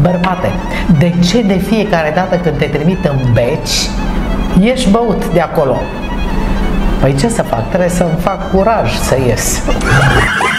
Bărbate, de ce de fiecare dată când te trimit în beci, ești băut de acolo? Păi ce să fac? Trebuie să-mi fac curaj să ies.